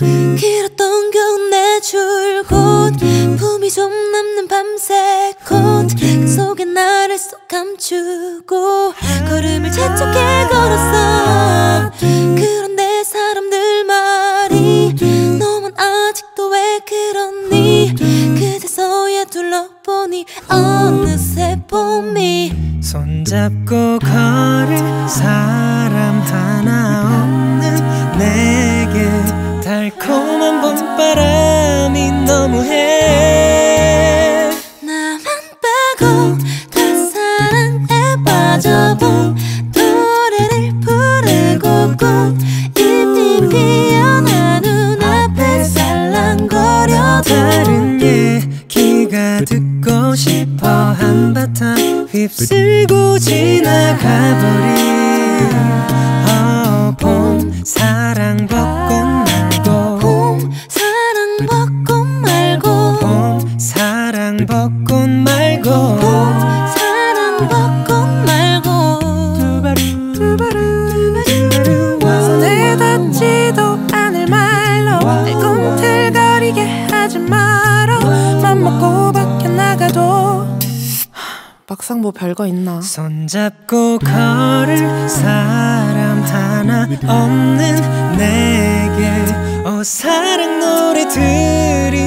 길었던 겨우 내 줄곧 품이 좀 남는 밤새 콧그 속에 나를 쏙 감추고 걸음을 재촉해 걸었어. 그런데 사람들 말이 너만 아직도 왜 그러니 그제서야 둘러보니 어느새 봄이 손잡고 걸을 사람 하나 없는 내게 달콤한 봄바람이 너무해. 나만 빼고 다 사랑에 빠져본 노래를 부르고 꽃잎이 피어나 눈앞에 살랑거려도 다른 얘기가 듣고 싶어. 한바탕 휩쓸고 지나가버린 봄 사랑 벚꽃 말고 봄 사랑 벚꽃 말고 봄 사랑 벚꽃 말고 봄 사랑 벚꽃 말고 손에 닿지도 않을 말로 날 꿈틀거리게 하지 마라. 맘먹고 밖에 나가도 막상 뭐 별거 있나. 손잡고 걸을 사람 하나 없는 내게 사랑 노래들이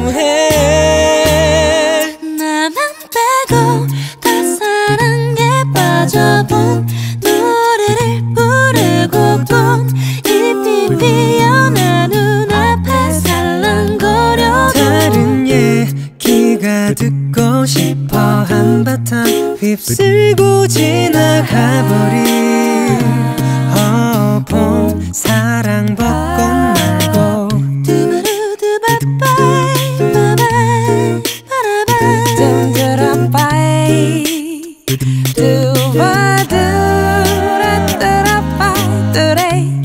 너무해. 나만 빼고 다 사랑에 빠져본 노래를 부르고 꽃잎이 피어나 눈앞에 살랑거려도 다른 얘기가 듣고 싶어. 한바탕 휩쓸고 지나가버린 봄 사랑 벚꽃 말고 두바루두바바이 바바이 바라바이 둥그라바이 두바두라뚜라바이 뚜레이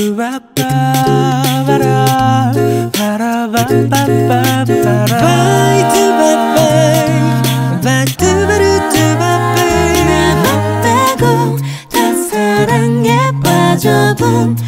두두바바바라 바라바바바바라 바이 두바바이 바이 두바루두바바이. 나만 빼고 다 사랑에 빠져본